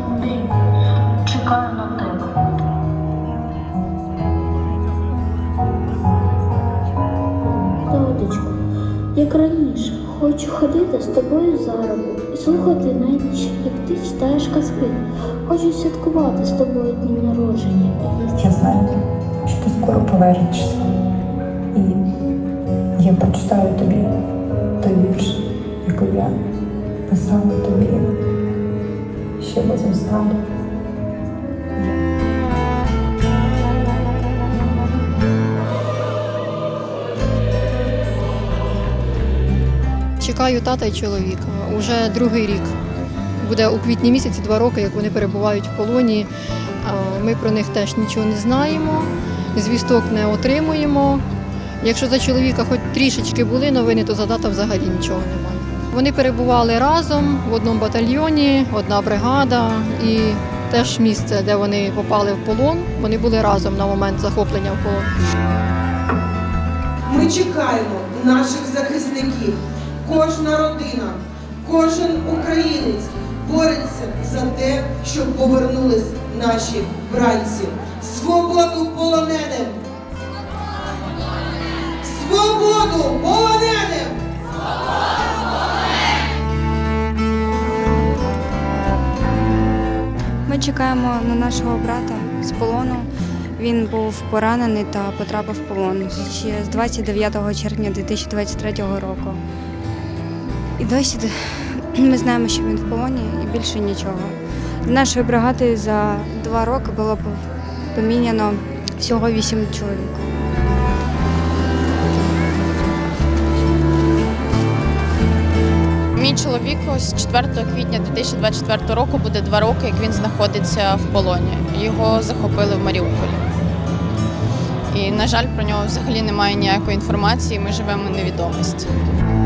кожен день чекаю на тебе. Таточку, як раніше, хочу ходити з тобою за руку і слухати на ніч, як ти читаєш казки. Хочу святкувати з тобою день народження. Я знаю, що ти скоро повернешся. І я прочитаю тобі той вірш, який я писала тобі ще в Азовсталі. Чекаю тата і чоловіка. Уже другий рік. Буде у квітні місяці 2 роки, як вони перебувають в полоні. Ми про них теж нічого не знаємо, звісток не отримуємо. Якщо за чоловіка хоч трішечки були новини, то за тата взагалі нічого немає. Вони перебували разом в одному батальйоні, одна бригада і теж місце, де вони попали в полон. Вони були разом на момент захоплення в полон. Ми чекаємо наших захисників. Кожна родина, кожен українець бореться за те, щоб повернулись наші бранці. Свободу полоненим! Свободу полоненим! Ми чекаємо на нашого брата з полону. Він був поранений та потрапив в полон ще з 29 червня 2023 року. І досі ми знаємо, що він в полоні і більше нічого. З нашої бригади за 2 роки було поміняно всього 8 чоловік. Мій чоловік з 4 квітня 2024 року буде 2 роки, як він знаходиться в полоні. Його захопили в Маріуполі. І, на жаль, про нього взагалі немає ніякої інформації, ми живемо в невідомості.